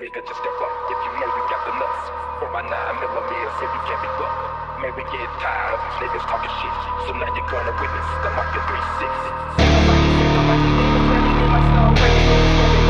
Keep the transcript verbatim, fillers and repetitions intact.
nigga, just step up if you know you got the nuts. For my nine millimeters, if you can't be fucked. Man, we get tired of these niggas talking shit, so now you're gonna witness the Mafia three six.